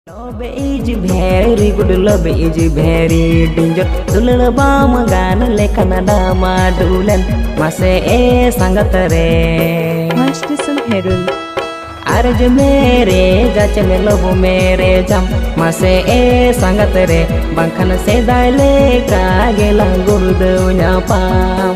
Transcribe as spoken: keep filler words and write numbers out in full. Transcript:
Love is very good, love is very danger. Dulur bam gan lekana dama dulen mase e sangat re. Masterson Herald. Arj mere jache me love mere jam mase e sangat re. Bangkhan se daile ka gelang gurdu nyapam.